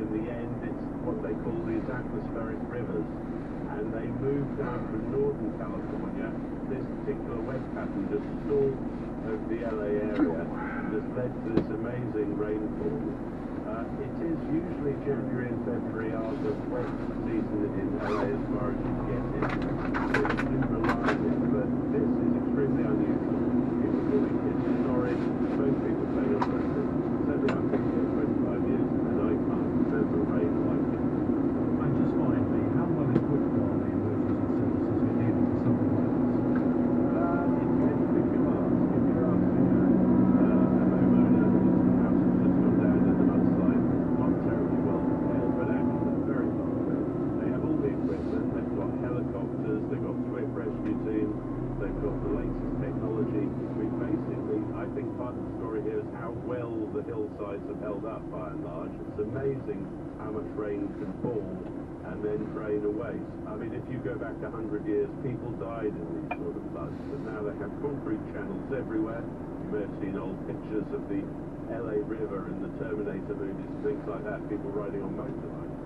in the end, it's what they call these atmospheric rivers. And they move down from northern California. This particular wet pattern just stalled over the LA area and has led to this amazing rainfall. It is usually January and February are the wet season in LA as far as you get it. So you do rely on it, but this is extremely unusual. People calling it historic. Most people say impressive. Certainly I've been here 25 years and I can't remember rain like it. And just finally, how well equipped are the emergency services for dealing with something like this? It depends if you ask. If you're asking a homeowner whose house has just gone down in the mudslide, not terribly well prepared, but actually very well prepared. They have all the equipment. They've got helicopters. They've got swift rescue teams. They've got the latest technology. Basically, I think part of the story here is how well the hillsides have held up by and large. It's amazing how much rain can fall and then drain away. I mean, if you go back 100 years, people died in these sort of floods, but now they have concrete channels everywhere. You may have seen old pictures of the LA River in the Terminator movies and things like that, people riding on motorbikes.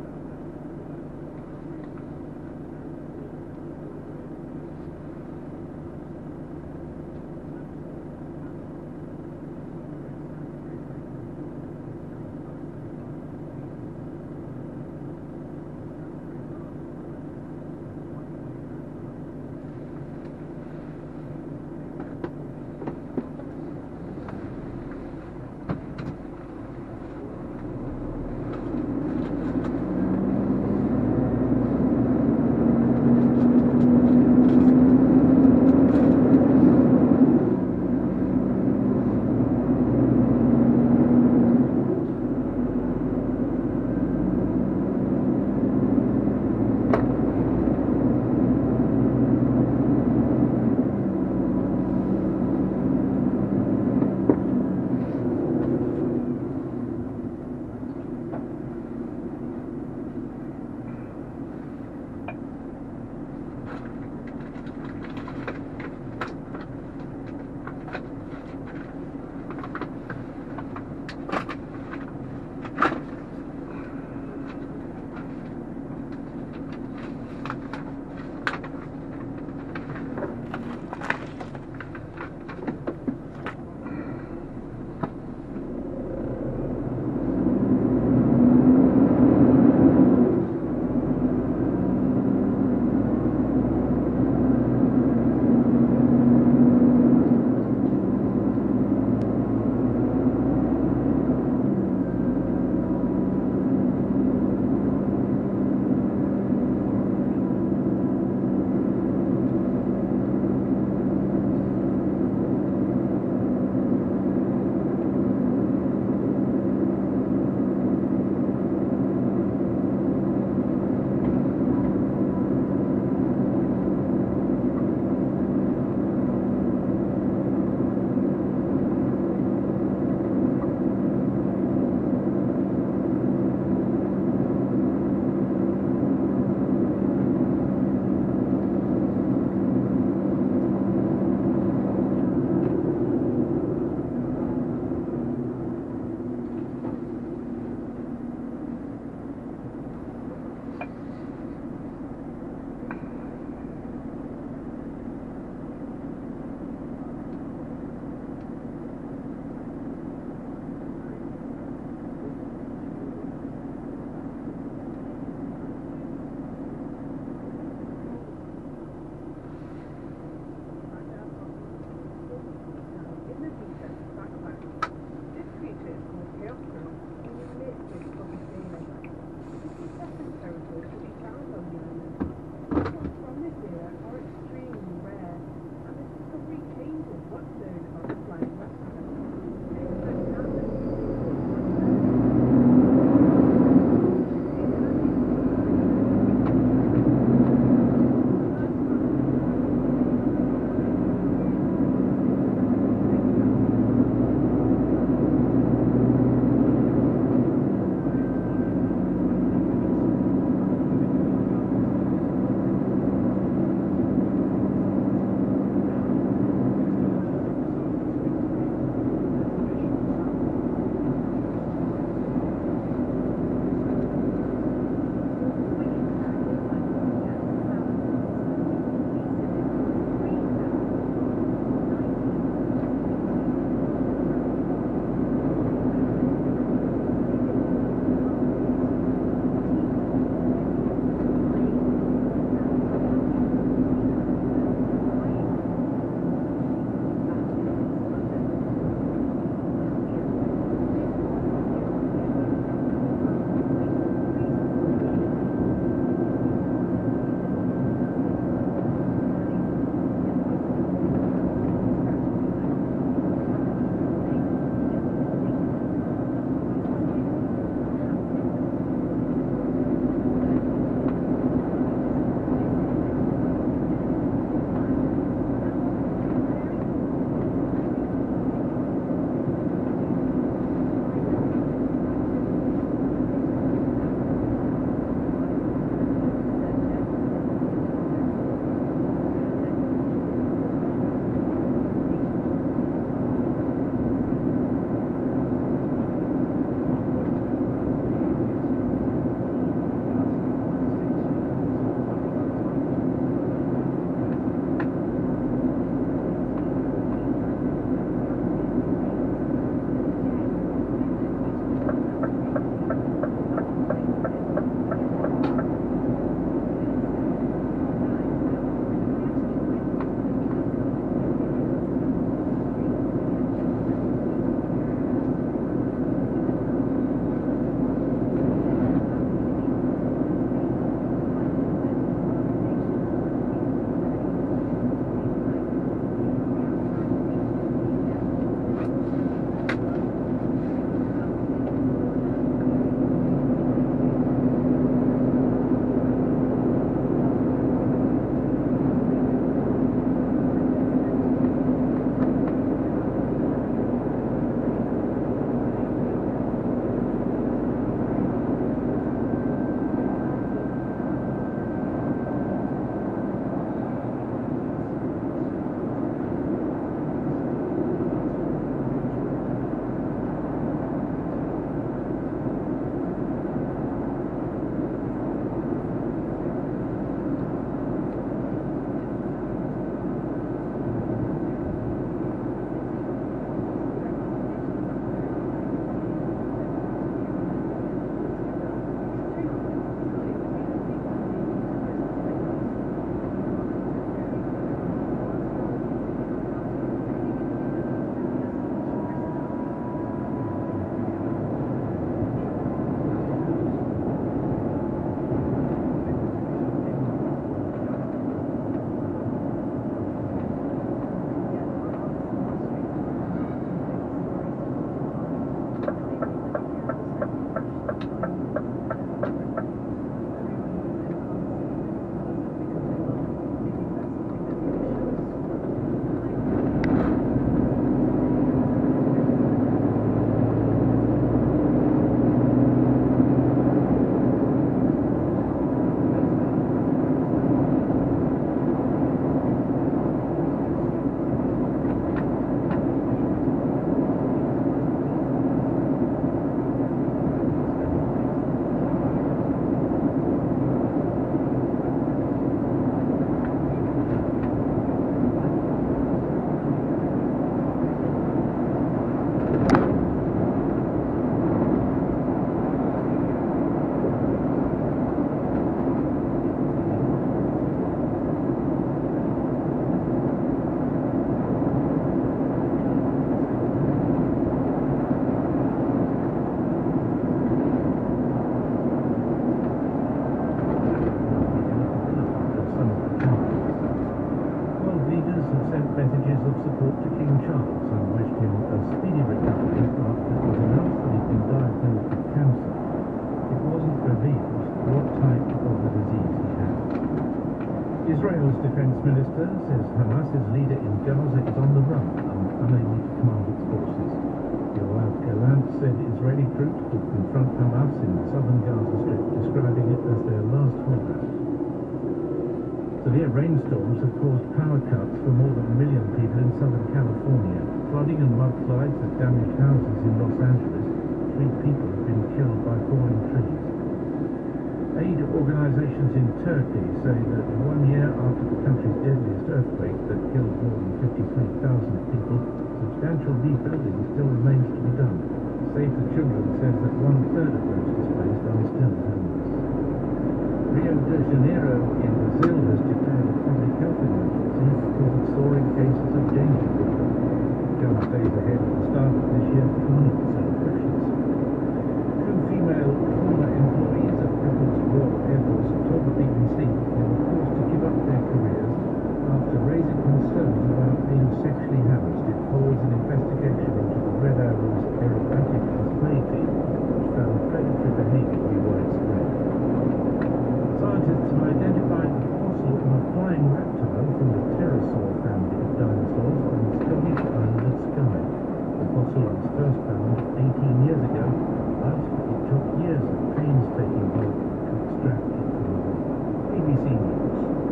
messages of support to King Charles and wished him a speedy recovery after it was announced that he'd been diagnosed with cancer. It wasn't revealed what type of the disease he had. Israel's defense minister says Hamas's leader in Gaza is on the run and unable to command its forces. Yoav Gallant said Israeli troops would confront Hamas in the southern Gaza Strip, describing it as their last holdout. Severe rainstorms have caused power cuts for more than 1 million people in Southern California. Flooding and mudslides have damaged houses in Los Angeles. 3 people have been killed by falling trees. Aid organizations in Turkey say that 1 year after the country's deadliest earthquake that killed more than 53,000 people, substantial rebuilding still remains to be done. Save the Children says that 1/3 of those displaced are still homeless. Rio de Janeiro in Brazil has declared a public health emergency because of soaring cases of dengue fever. Just days ahead of the start of this year's carnival celebrations. 2 female former employees of Britain's Royal Air Force told the BBC they were forced to give up their careers after raising concerns about being sexually harassed. It follows an investigation into the Red Arrow's aerobatic display team, which found predatory behavior to be widespread. Scientists have identified a fossil of a flying reptile from the pterosaur family of dinosaurs on the Scottish island of Skye. The fossil was first found 18 years ago, but it took years of painstaking work to extract it from the rock. BBC News.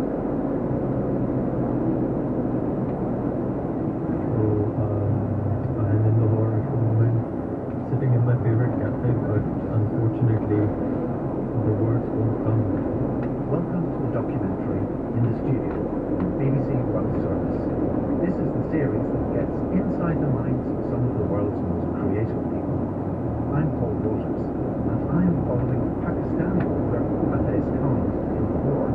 I'm in Lahore at the moment, sitting in my favorite cafe, but unfortunately, the words won't come. Welcome to the documentary In the Studio on the BBC World Service. This is the series that gets inside the minds of some of the world's most creative people. I'm Paul Waters, and I'm following Pakistani author Hafez Khan in Lahore.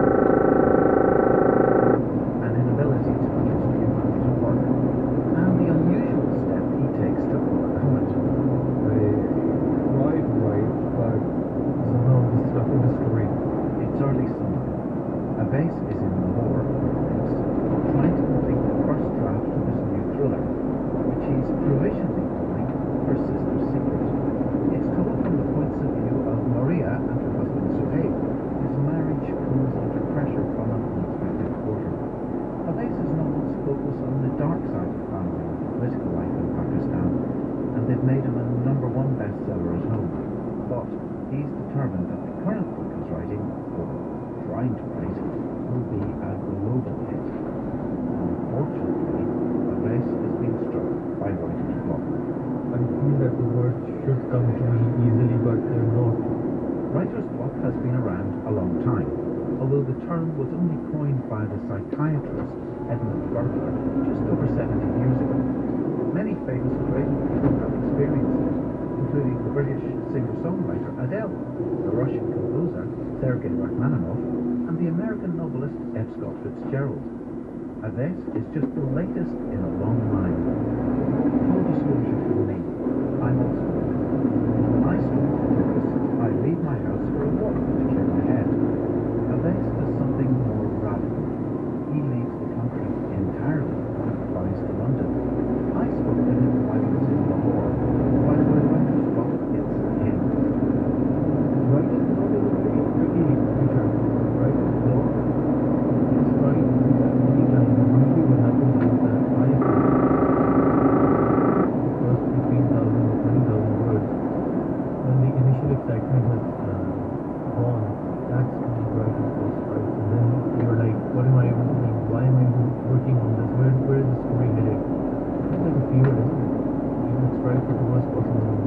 An inability to understand his work, and the unusual step he takes to overcome it. I tried to write, but somehow I'm stuck in the story. It's early summer. Hafez is in Lahore, trying to complete the first draft of his new thriller, which he's provisionally calling Her Sister's Secret. It's told from the points of view of Maria and her husband Suhaib, whose marriage comes under pressure from an unexpected quarter. Hafez's novels focus on the dark side of family and political life in Pakistan, and they've made him a #1 bestseller at home. But he's determined that the current book he's writing, or trying to write, will be a global hit. Unfortunately, Hafez has been struck by writer's block. I feel that the words should come to me easily, but they're not. Writer's block has been around a long time, although the term was only coined by the psychiatrist Edmund Burglar just over 70 years ago. Many famous creative people have experienced it, including the British singer-songwriter Adele, the Russian composer Sergei Rachmaninoff, and the American novelist F. Scott Fitzgerald. Hafez is just the latest in a long line. Full disclosure from me, I'm also a woman. When I stop to focus, I leave my house for a walk to clear my head. Hafez does something more radical. He leaves the country entirely and flies to London. I spoke to him while he was in Lahore, while my writer's block hits him. Writing is not a very tricky feature. Writing block is fine many times. Usually what happens is that I the first 15,000 or 20,000 words, when the initial excitement has gone, that's when the writer's block strikes. And then you're like, what am I even doing? Why am I working on this? Where is the story headed? It's like a fever, isn't it? You can strike at the worst possible moment.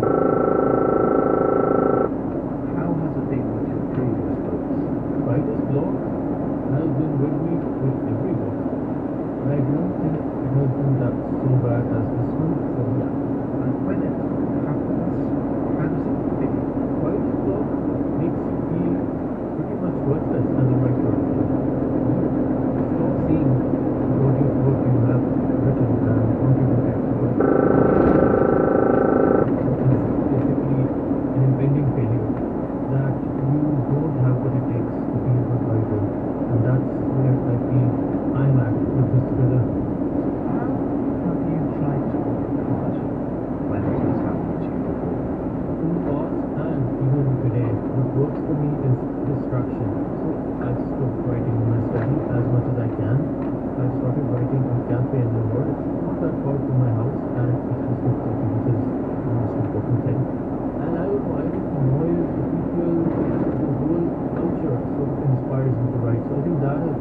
How has it been with your previous books? Writer's block has been with me with every book. And I don't think it has been that so bad as this one. So yeah. And when it happens, how does it feel? Writer's block makes you feel pretty much worthless as a writer. You stop seeing what you have written and contributed to it. It's basically an impending failure that you don't have what it takes to be a good writer. And that's where I feel I'm at with this thriller. So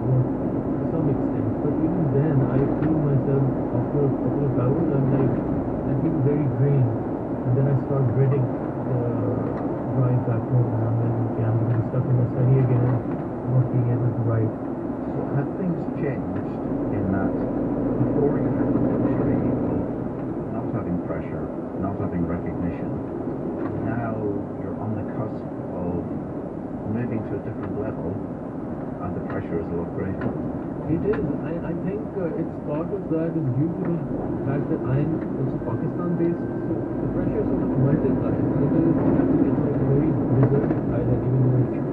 to some extent. But even then, I feel myself after a couple of hours, I feel very drained, and then I start dreading the drive back home, and I'm like, okay, I'm going to be stuck in my study again, not being able to write. So have things changed in that before you had the luxury of not having pressure, not having recognition, now you're on the cusp of moving to a different level and the pressure is a lot greater? It is. I think it's part of that is due to the fact that I'm also Pakistan based, so the pressure sort of multiplies. It is, I think it's like a very deserted island, even though it's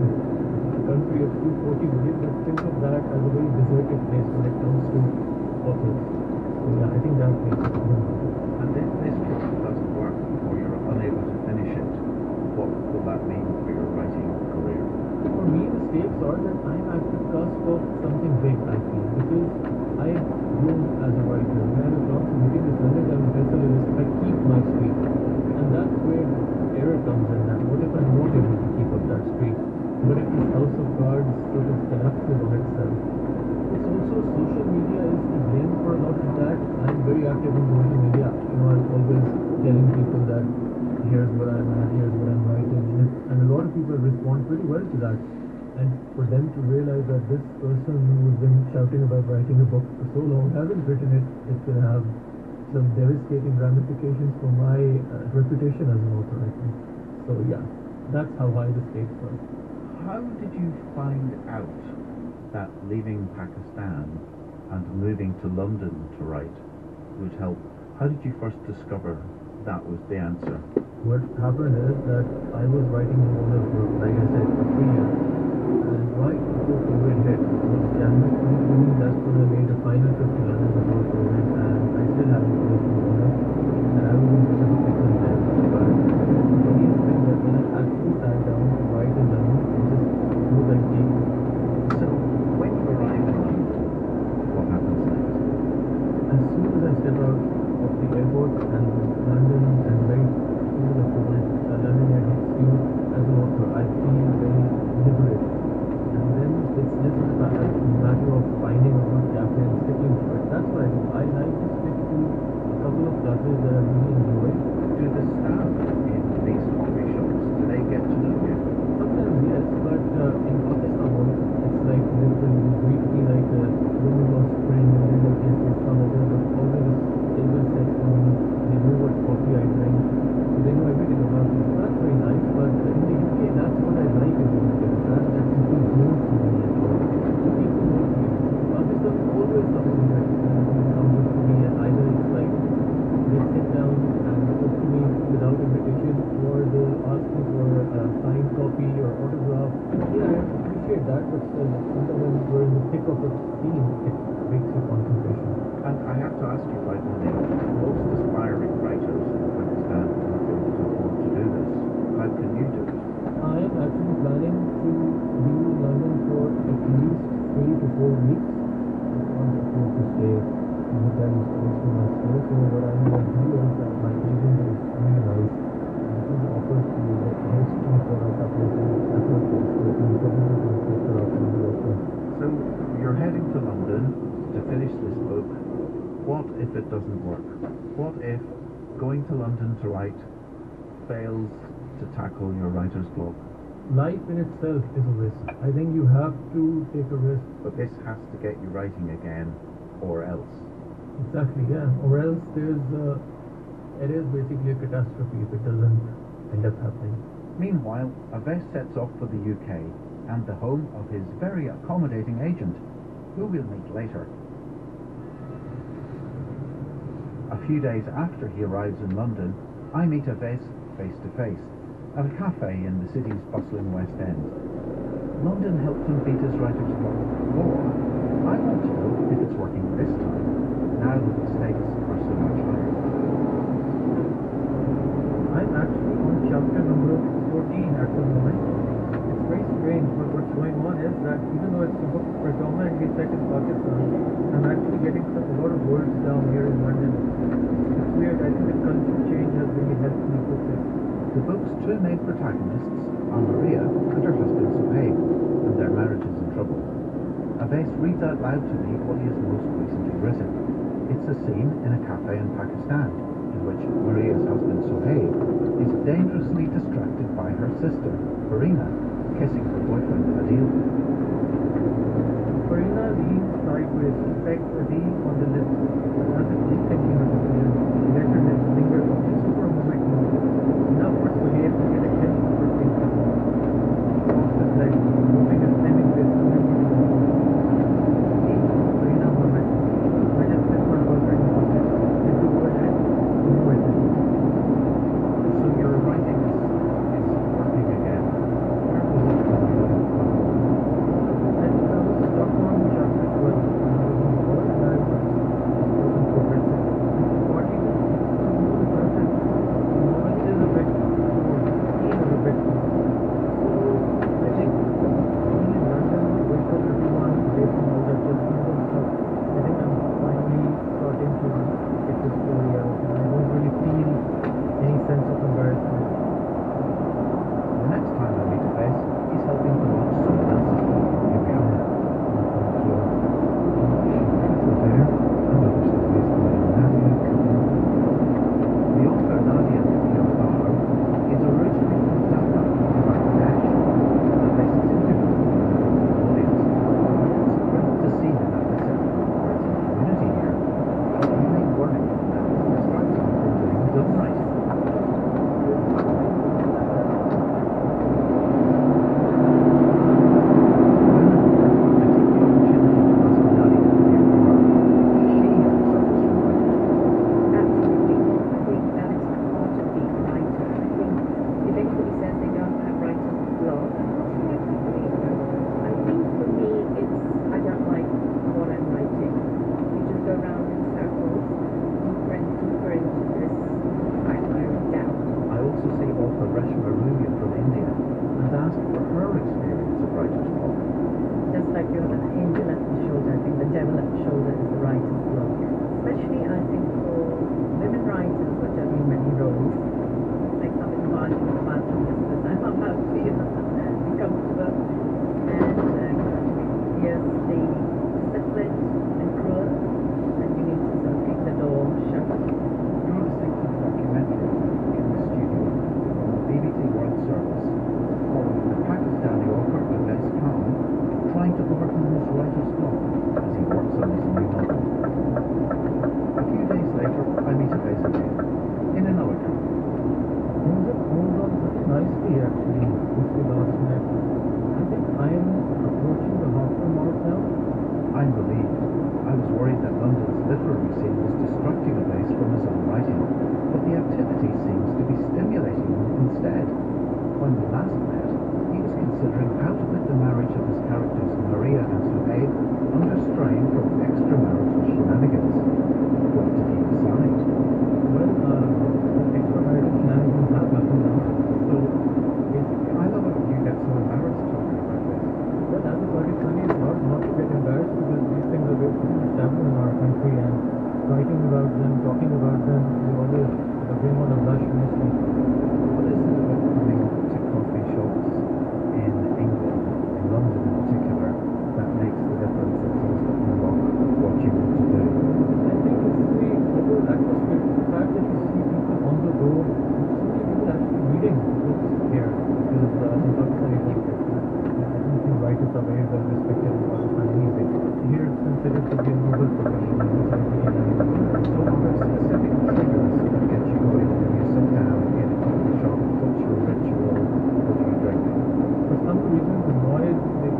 a country of 240 million, but think of that as a very deserted place when it comes to authors. So yeah, I think that makes it more. And if this book doesn't work or you're unable to finish it, what will that mean for your writing career? For me, the stakes are that I'm at the cusp of something big, I feel, because I've grown as a writer. When I have a chance of meeting this 100,000 bestsellers, I keep my streak. And that's where error comes in. That what if I'm not able to keep up that streak? What if this house of cards sort of collapses on itself? It's also social media is to blame for a lot of that. I'm very active on social media. I'm always telling people that here's what I'm at, here's what I'm writing, and a lot of people respond pretty well to that. And for them to realize that this person who's been shouting about writing a book for so long hasn't written it, it's going to have some devastating ramifications for my reputation as an author, I think. So yeah, that's how high the stakes are. How did you find out that leaving Pakistan and moving to London to write would help? How did you first discover that was the answer? What happened is that I was writing a model for, like I said, for 3 years. And right before COVID hit, it was January 2020, that's when I made a final trip to London before COVID, and I still haven't finished the model. And I was in a bit of a pickle then. But the funniest thing that when I actually sat down to write in London, it just was like game. So, when you arrived in London, what happens next? As soon as I step out of the airport and London and very soon afterwards, London hits you as an author, I feel very liberated. And then it's just a matter of finding a good cafe and sticking to it. That's what I do. I like to stick to a couple of classes that I really enjoy. Do the staff in these coffee shops, do they get to know you? Sometimes yes, but in Pakistan it's like literally you greet me like a long lost friend and they're like, yes, yes, come over, but always table set for me. They know what coffee I drink, so they know everything about me. So that's very nice, but in the UK, that's what I like in the UK. That people don't know me at all. So people know me. Pakistan always something that comes up to me, and either it's like they sit down and talk to me without invitation, or they ask me for a signed copy or autograph. Yeah, I appreciate that, but still, sometimes when we're in the thick of a scene, it breaks your concentration. And I have to ask you, finally, most aspiring writers in Pakistan are not able to afford to do this. How can you do it? I am actually planning to be in London for at least 3 to 4 weeks. I can't afford to stay in hotels also much more, so what I'm going to do is that my agent is really nice. He's offered to host me for a couple of weeks at her place, so he's probably going to take her out on the offer. So, you're heading to London to finish this book. What if it doesn't work? What if going to London to write fails to tackle your writer's block? Life in itself is a risk. I think you have to take a risk. But this has to get you writing again, or else. Exactly, yeah. Or else it is basically a catastrophe if it doesn't end up happening. Meanwhile, Aves sets off for the UK and the home of his very accommodating agent, who we'll meet later. A few days after he arrives in London, I meet Aves face to face at a cafe in the city's bustling West End. London helped him beat his writer's block before. I want to know if it's working this time, now that the stakes are so much higher. I'm actually on chapter number 14 at the moment. It's very strange, but what's going on is that even though it's a book predominantly set in Pakistan, I'm actually getting a lot of words down here in London. It's weird. I think the culture change has really helped me with it. The book's two main protagonists are Maria and her husband Suhaib, and their marriage is in trouble. Abbas reads out loud to me what he has most recently written. It's a scene in a cafe in Pakistan, in which Maria's husband Sohaib is dangerously distracted by her sister, Farina, kissing her boyfriend Adil. Farina leans sideways, pecks Adil on the lips, as if she's thinking of the film. Let her lips linger just for a moment more, enough for Sohaib to get a hint of her thinking. Just like moving and stemming this Farina Mohammed, I just miss my girlfriend Mohammed. Did you go ahead? No, I didn't. So your writing is working again. Where was it coming from? I was Stockholm chapter 12 when I was in war and I was progressing. Watching the person, the moment is a bit, he is a bit. I think being in London, wake up everyone away from all that judgment and stuff. I think I'm finally starting to get the story out and I don't really feel any sense of embarrassment. The next time I meet Abbas, he's helping to watch someone else's film. Here we are. The author Nadia Bahar is originally from Dhaka, Bangladesh. Abbas is interviewed by the audience. It's great to see him at this community here. But you may worry that it distracts him from doing his own writing. Absolutely. I think that is part of being a writer. I think if anybody says they don't have writer's block, I think for me it's I don't like what I'm writing. You just go round in circles, deeper and deeper into this quagmire of doubt. I also see author Reshma Rubia from India and asked for her experience of writer's block. Just like you have an angel at the shoulder, I think the devil at the shoulder is the writer's block. Especially, I think, for women writers who are juggling many roles. Like some in the bathroom just because I'm about to be comfortable. And here's the disciplined and cruel, and you need to sort of kick the door shut. You're listening to the documentary in the studio from the BBC World Service following the Pakistani author Abbas Khan trying to overcome his writer's block as he works on his new novel. A few days later, I meet Abbas again in another cafe. Things have moved on pretty nicely actually since we last met. I think I am approaching the halfway mark now. I'm relieved. I was worried that London's literary scene was distracting Abbas from his own writing, but the activity seems to be stimulating him instead. When we last met, he was considering how to put the marriage of his characters Maria and Sohaib under strain from extramarital shenanigans. What did he decide? Well, extramarital shenanigans have happened now. So basically, I love it when you get so embarrassed talking about this. well, that's a Pakistani is not to get embarrassed because these things are very established in our country and writing about them, talking about them, they always bring on a blush mostly. What is it about coming to coffee shops in England, in London in particular, that makes the difference that seems to unlock what you want to do? I think it's the whole atmosphere, the fact that you see people on the road, so many people actually reading books here because in Pakistani books, I don't think writers are very well respected in Pakistan anyway. Here it's considered to be a noble profession, which I really like. So are there specific triggers that get you going when you sit down in a coffee shop? What's your ritual? What do you drink? For some reason, the noise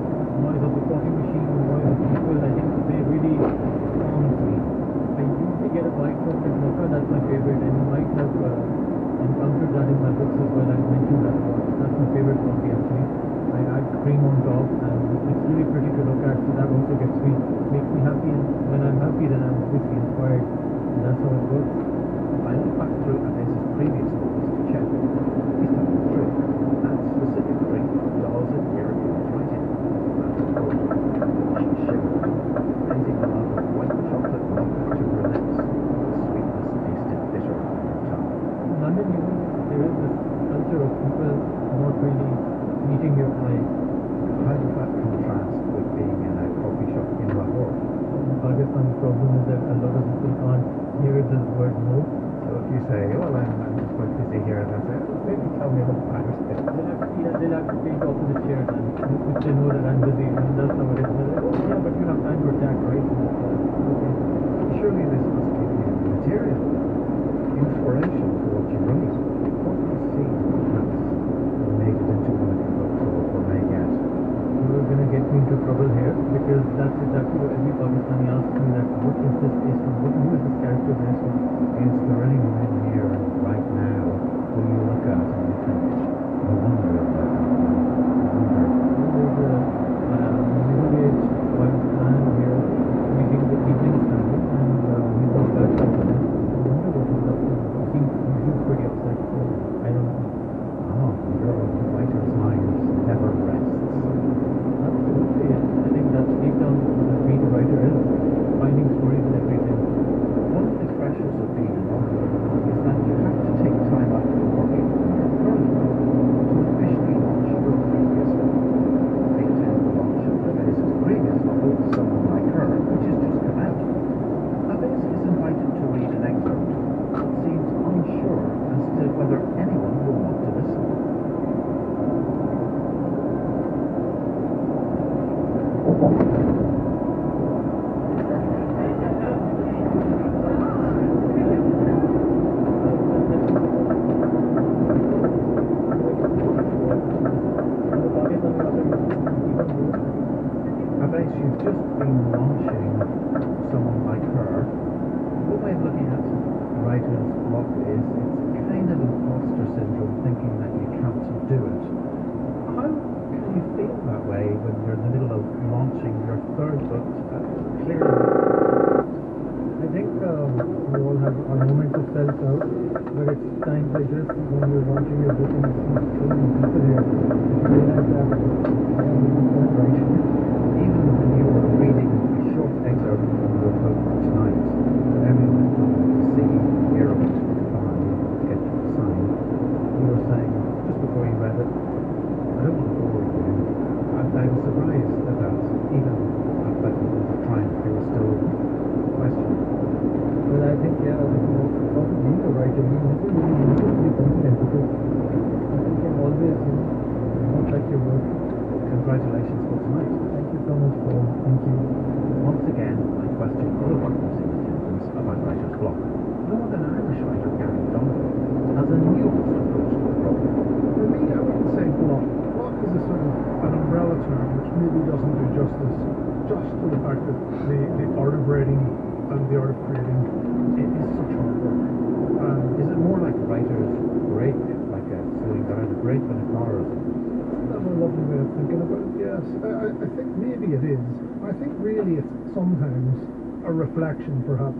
of the coffee machine, the noise of people, I think they really calms me. I usually get a white chocolate mocha, that's my favorite, and you might have encountered that in my books as well. I mentioned that once. That's my favorite coffee actually. I add cream on top, and it's really pretty to look at. So that also makes me happy, and when I'm happy, then I'm obviously inspired. And that's how it works. I look back through Abbas's previous novels to check. He's telling the truth. That specific drink does appear in his writing. That's a quote. She shivered, raising a lump of white chocolate mocha to her lips. The sweetness tasted bitter on her tongue. In London, there is this culture of people not really meeting your eye. How does that contrast with being in a coffee shop problem is that a lot of people can't hear the word no. So if you say, well, I'm just quite busy here, and I say, oh, maybe tell me about the Irish bit. They'll have to take off the chair then, if they know that I'm busy, and that's how it is. They're like, oh yeah, but you have time for that, right? Okay. Surely this must give you material, inspiration for what you write. What do you see perhaps will make it into one of your books or may get? You're going to get me into trouble here, because that's exactly what every Pakistani asks me, that what is this based on? Who is this character based on? Is there anyone in here right now who you look at and you think, I wonder about that man? I wonder. There's a middle-aged white man here making the evening standard, and he was back up to them. I wonder what he's up to. He's pretty upset, so I don't know. Oh, your writer's mind never rests. Absolutely, yes. I think that's deep down what being a writer is, finding stories in everything. One of the pressures of being an author is that you have to take time out from working on your current book to officially launch your previous book. They attend the launch of Avez's previous novel, Someone Like Her, which has just come out. Avez is invited to read an excerpt, but seems unsure as to whether anyone will want to listen. Avez, you've just been launching Someone Like Her. One way of looking at writer's block is it's kind of imposter syndrome, thinking that you can't do it. How can you feel that way when you're in the middle of launching your third book? Clearly, I think we all have our moments of self-doubt, but it's times like this when you're watching your book and you see so many people here, you realize that right. even when you were reading a short excerpt from your book tonight, that everyone would see, hear about, buy, get you to sign, you were saying, just before you read it, I don't want to bore you. I was surprised at that, even at that time there was still question. Well, I think, yeah, also being a writer, you never really need to be confident, because you can always, not like your work. Congratulations for tonight. Thank you so much, Paul. Thank you. Once again, I question other writers in attendance about writer's block. Lord, an Irish writer, Gary Donovan, has a nuanced approach to the problem. For me, I wouldn't say block. Block is a sort of an umbrella term which maybe doesn't do justice just to the fact that the art of writing and the art of creating it is such hard work. Is it more like a writer's break, like a slowing down a break in a car or something? That's a lovely way of thinking about it, yes. I think maybe it is. I think really it's sometimes a reflection, perhaps,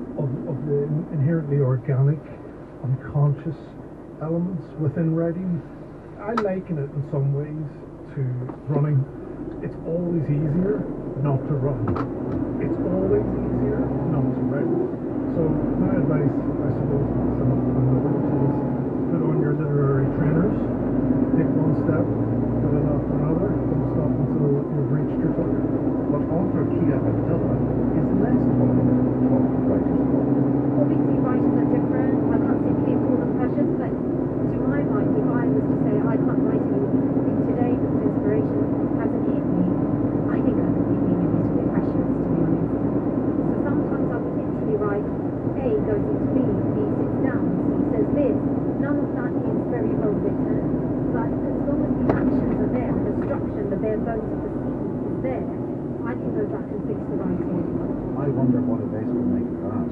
of the inherently organic, unconscious elements within writing. I liken it in some ways to running. It's always easier not to run. It's always easier not to write. So my advice, I suppose, to some of the others is put on your literary trainers, take one step, put it after another, don't stop until you've reached your target. But author Kia Abdullah is less tolerant of talk of writer's block. Obviously, writers are different. I can't simply call them precious, but to my mind, if I was to say I can't write anything today because inspiration hasn't hit me, I think I could be being a little bit precious, to be honest. So sometimes I would literally write, A goes into B sits down, C says this. None of that is very well written, but as long as the actions are there and the structure, the bare bones of the sequence is there, I can go back and fix the writing. I wonder what Avez will make of that.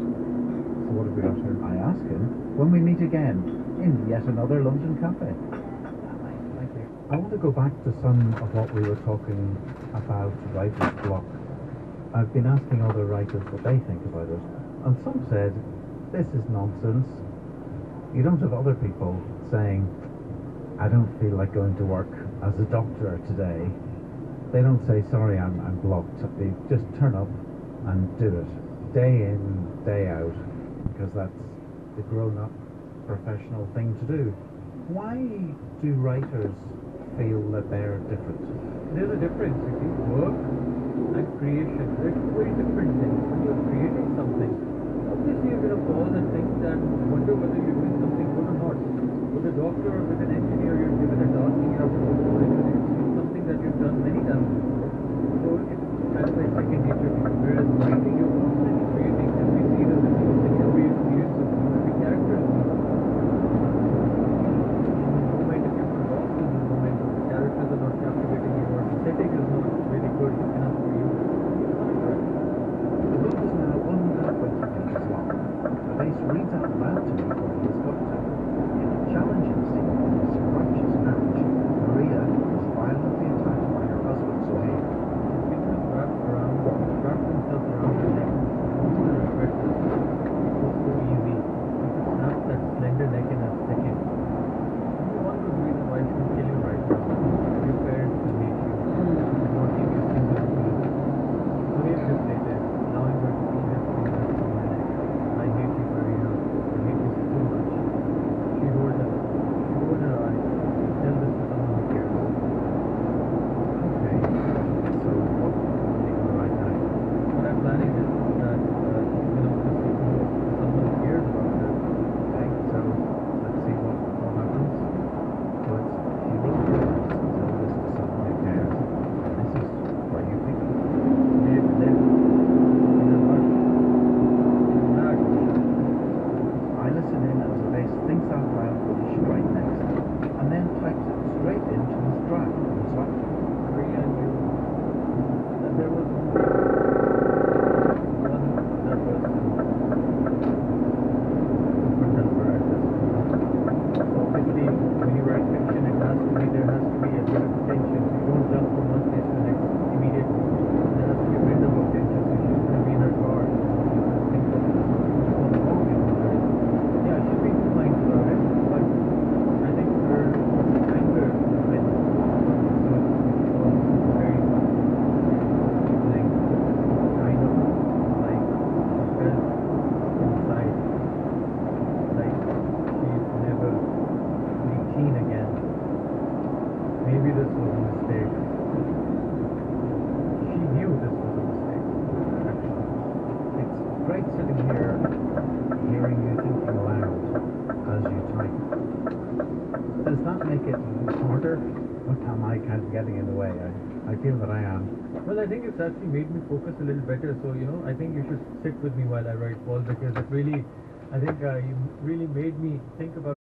So what have we got here? I ask him when we meet again in yet another London cafe. Thank you. I want to go back to some of what we were talking about writer's block. I've been asking other writers what they think about it, and some said, this is nonsense. You don't have other people saying, I don't feel like going to work as a doctor today. They don't say, sorry, I'm blocked. They just turn up and do it, day in, day out, because that's the grown-up professional thing to do. Why do writers feel that they're different? There's a difference. If you work and creation. They're two very different things. When you're creating something, obviously you're going to pause and think and wonder whether you're doing something good or not. With a doctor or with an engineer, you're given a task and you have to go through it. It's something that you've done many times before. So it's kind of like second nature to you. Whereas writing, you're constantly creating every scene is in every experience of you, every character is you. Moment if you're lost in the moment, or the characters are not captivating you, or the setting is not really good enough for you. The book is now 120 pages long. The base reads out loud to me what he has got to. In a challenging scene in his righteous marriage, Maria is violently attacked by her husband, Sohail. Wrapped himself around her neck. Who will regret this? It was so easy. He could snap that slender neck in a second. Only one good reason why she would kill you right now. Your parents will hate you. And not give you a single peace. Sohail deflated, allowing her to feel his fingers on her neck. I hate you, Maria. I hate you so much. She rolled her eyes. Tell this to someone who cares. Okay, so what do you think of the right now? What I'm planning is that she's going to put this to someone who cares about her. Okay, so let's see what happens. So it's she wrote her eyes, tell this to someone who cares. This is what you think. Live in a rush. She's mad. I listen in as the bass thinks out loud what he should write next, and then types it straight into his draft on his laptop. Maria knew that there was only one other person who could help her at this point. So obviously, when you write fiction, there has to be a bit of tension. You don't jump from one place to the next immediately. There has to be a build-up of tension. So she's going to be in her car. Think of what's wrong with her. Yeah, she'll be fine about it, but I think her anger is when so it's all very like kind of like she felt inside like she's never be teen again. Maybe this was a mistake. She knew this was a mistake, actually. It's great sitting here, hearing you thinking aloud as you type. Does that make it harder? Or am I kind of getting in the way? I feel that I am. Well, I think it's actually made me focus a little better. So, I think you should sit with me while I write, Paul, because it really, I think you really made me think about